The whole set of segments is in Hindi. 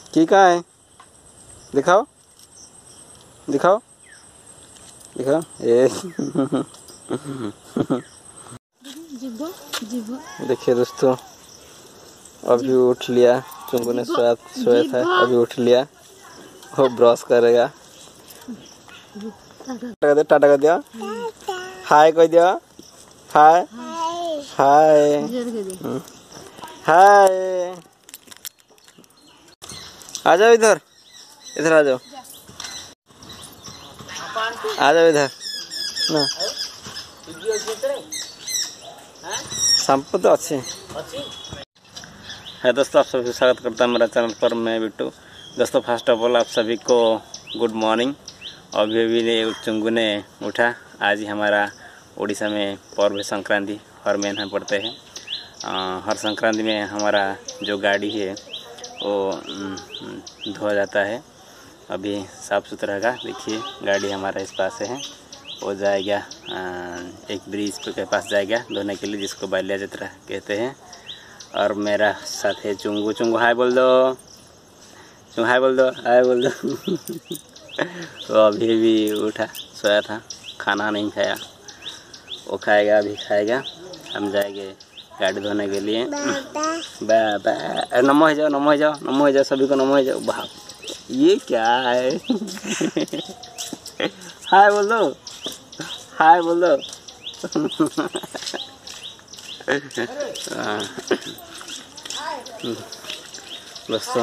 की कहाँ है? दिखाओ दिखाओ दिखाओ। ए देखिए दोस्तों, अभी उठ लिया। चुंगू ने सोया था, अभी उठ लिया। वो ब्रश करेगा। टाटा कर दिया, हाय कह दिया, हाय हाय हाय। आ जाओ इधर, इधर आ जाओ, आ जाओ इधर ना। संपू तो अच्छे है दोस्तों। आप सभी स्वागत करता हूँ मेरा चैनल पर, मैं बिट्टू। दोस्तों फर्स्ट ऑफ ऑल आप सभी को गुड मॉर्निंग। अभी अभी चुंगू ने उठा। आज ही हमारा उड़ीसा में पर्व संक्रांति हर महीने पड़ते हैं। हर संक्रांति में हमारा जो गाड़ी है वो धोया जाता है। अभी साफ़ सुथरा का देखिए, गाड़ी हमारा इस पास है, वो जाएगा एक ब्रिज के पास जाएगा धोने के लिए, जिसको बाल्या जत्रा कहते हैं। और मेरा साथ है चुंगू। चुंगू हाय बोल दो, चुंगू हाय बोल दो, हाय बोल दो। वो अभी भी उठा, सोया था, खाना नहीं खाया। वो खाएगा, अभी खाएगा। हम जाएंगे गाड़ी धोने के लिए। नमो हो जाओ, नमो हो जाओ, नमो हो जाओ, सभी को नमो हो जाओ। बाप ये क्या है? हाय बोल दो, हाय बोल दो। दोस्तों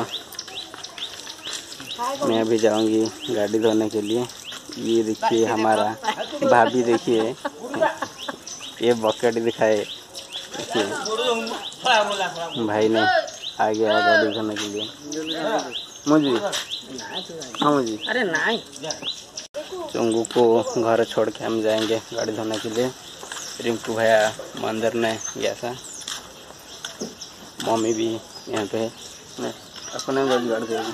मैं अभी जाऊंगी गाड़ी धोने के लिए। ये देखिए हमारा भाभी, देखिए ये बकेट दिखाए, देखिए भाई ने आ गया गाड़ी धोने के लिए। मुझे हाँ मुझे, अरे नहीं, चुंगू को घर छोड़ के हम जाएंगे गाड़ी धोने के लिए। रिंकू भैया मंदिर में गया था, मम्मी भी यहाँ पे है। अपने गाड़ी देगी।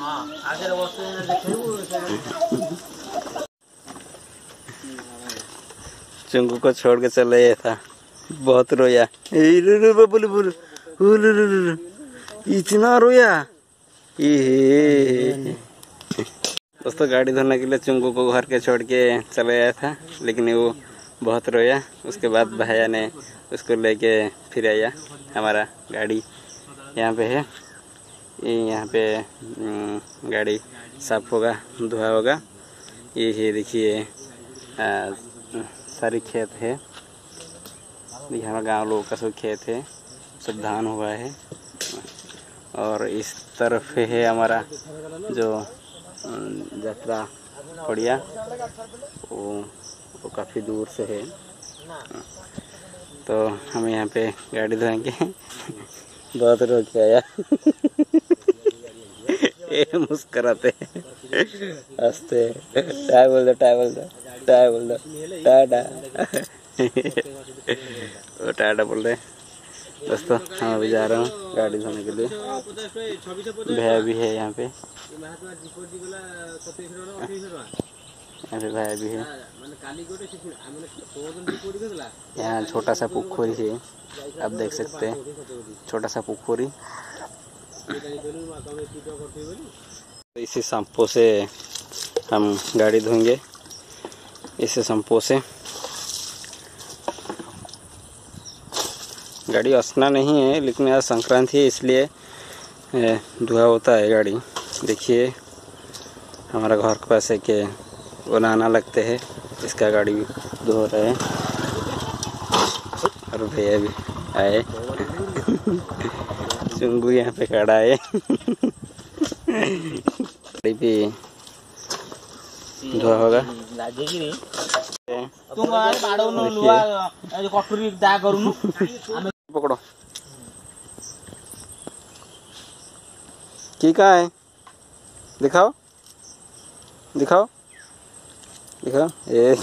चुंगू को छोड़ के चले गया था, बहुत रोया। इतना रोया। दोस्तों गाड़ी धोने के लिए चुंगू को घर के छोड़ के चले गया था, लेकिन वो बहुत रोया। उसके बाद भैया ने उसको लेके फिर आया। हमारा गाड़ी यहाँ पे है, ये यहाँ पे गाड़ी साफ होगा, धोआ होगा। ये है देखिए, सारी खेत है। हमारा गांव लोगों का सब खेत है, सब धान हुआ है। और इस तरफ है हमारा जो यात्रा पड़िया, वो काफ़ी दूर से है। तो हम यहाँ पे गाड़ी धोएंगे। बहुत रोक के आया। मुस्कुराते हंसते। टाय बोल दो, टाय बोल दो, टाय बोल दो, टाटा। वो टाटा बोल रहे। दोस्तों हम अभी जा रहा हूँ गाड़ी धोने के लिए। भैया भी है यहाँ पे, यहाँ पे भैया भी है। यहाँ छोटा सा पोखरी है, आप देख सकते हैं, छोटा सा पोखरी। इसी शैम्पू से हम गाड़ी धोएंगे, इसी शैम्पू से। गाड़ी असना नहीं है, लेकिन आज संक्रांति है इसलिए धुआ होता है गाड़ी। देखिए हमारा घर के पास है कि वो नहाना लगते हैं, इसका गाड़ी धो रहे हैं। और भैया भी आए। चुंगू यहाँ पे खड़ा है। गाड़ी भी धुआ होगा। पकड़ो, की कहाँ है? दिखाओ दिखाओ दिखाओ। ए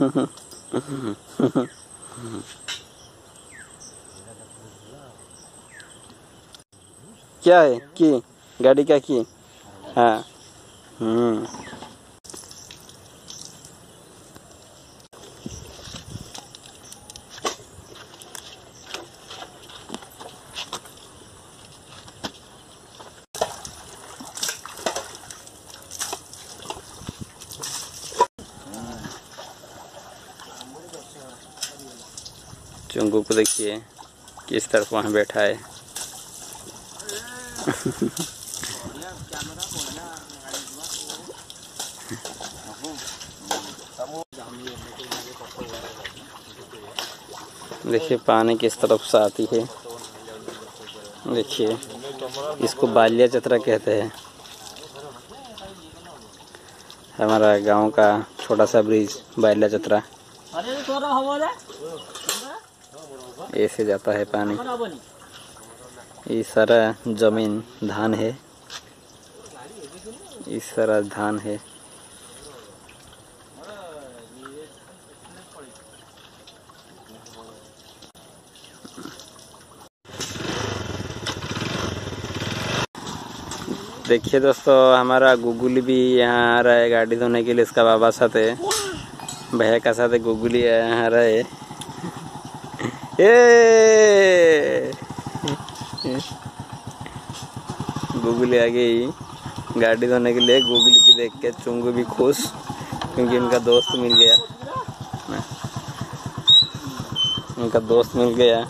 क्या है की गाड़ी क्या की? हाँ चुंगू को देखिए किस तरफ वहाँ बैठा है। देखिए पानी किस तरफ से आती है। देखिए इसको बालिया चतरा कहते हैं। हमारा गांव का छोटा सा ब्रिज बालिया चतरा, ऐसे जाता है पानी। ये सारा जमीन धान है, ये सारा धान है। देखिए दोस्तों, हमारा गुगुली भी यहाँ आ रहा है गाड़ी धोने के लिए। इसका बाबा साथ है, भैया का साथ है, गुगुली यहाँ आ रहा है। गुगुली आ गई गाड़ी धोने के लिए। गुगली की देख के चुंगू भी खुश, क्योंकि उनका दोस्त मिल गया। उनका दोस्त मिल गया।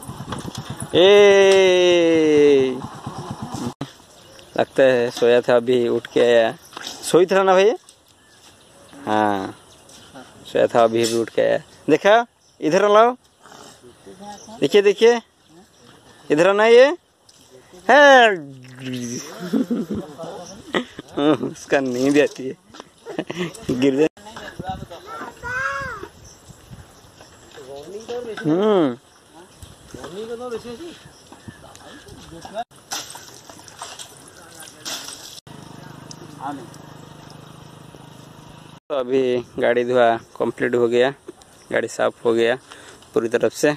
लगता है सोया था, अभी उठ के आया। सोई था ना भैया? हाँ सोया था, अभी भी उठ के आया। देखा, इधर लाओ, देखिए देखिए, इधर आना ये है। उसका नींद आती है, गिर जाए। तो अभी गाड़ी धुआ कंप्लीट हो गया, गाड़ी साफ हो गया पूरी तरफ से।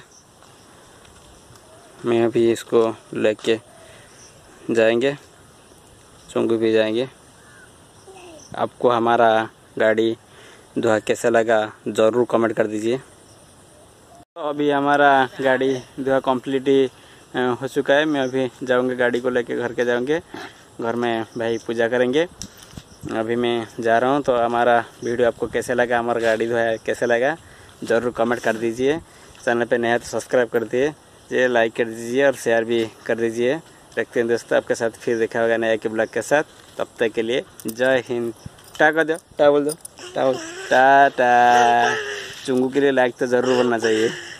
मैं अभी इसको लेके जाएंगे, चुंगू भी जाएंगे। आपको हमारा गाड़ी धुआ कैसा लगा ज़रूर कमेंट कर दीजिए। तो अभी हमारा गाड़ी धुआ कंप्लीट हो चुका है। मैं अभी जाऊंगा, गाड़ी को लेके घर के जाऊंगे। घर में भाई पूजा करेंगे। अभी मैं जा रहा हूं। तो हमारा वीडियो आपको कैसे लगा, हमारा गाड़ी धोया कैसे लगा, ज़रूर कमेंट कर दीजिए। चैनल पे नया तो सब्सक्राइब कर दीजिए, लाइक कर दीजिए और शेयर भी कर दीजिए। देखते हैं दोस्तों, आपके साथ फिर देखा होगा नया के ब्लॉग के साथ। तब तक के लिए जय हिंद। टा कर दो, टा बोल दो, टा बोल, टाटा। चुंगू के लिए लाइक तो ज़रूर बनना चाहिए।